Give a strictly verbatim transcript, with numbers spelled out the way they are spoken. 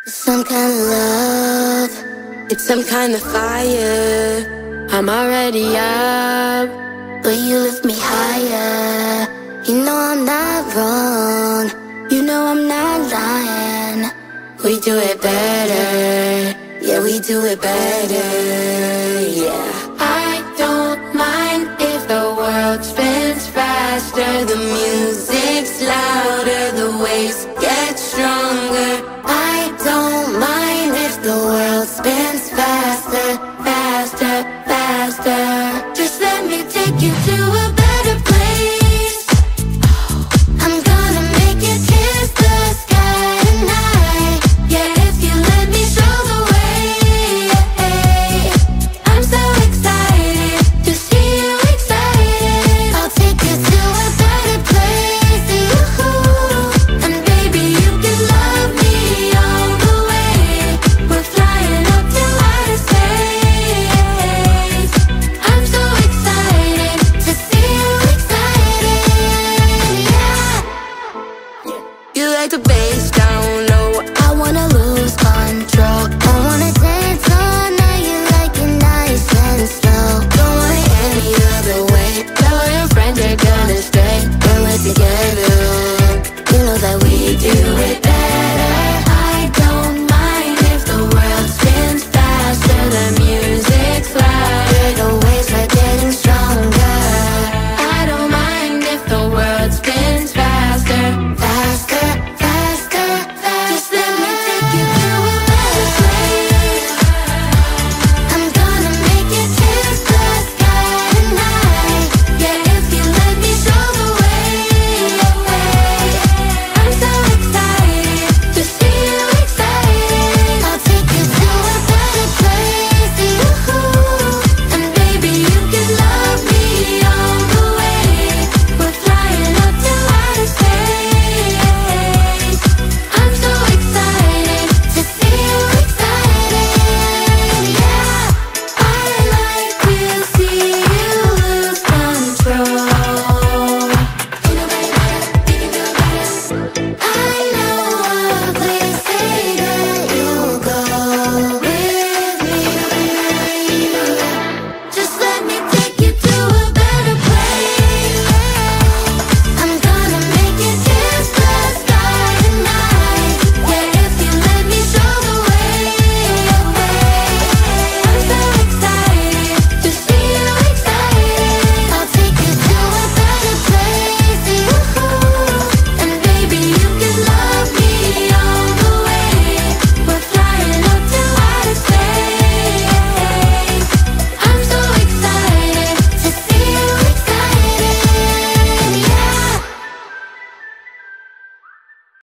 Some kind of love, it's some kind of fire. I'm already up, but you lift me higher. You know I'm not wrong, you know I'm not lying. We do it better, yeah, we do it better, yeah. I don't mind if the world spins faster, the music's louder, the waves get stronger. I don't mind if the world spins faster, faster, faster. Just let me take you to a better place. I'm gonna make you kiss the sky tonight. Yeah, if you let me show the way. I'm so excited to see you excited. I'll take you to a better place. Ooh. And baby, you can love me all the way. We're flying up to outer space. I'm so excited to see you excited. Yeah. You like the bass.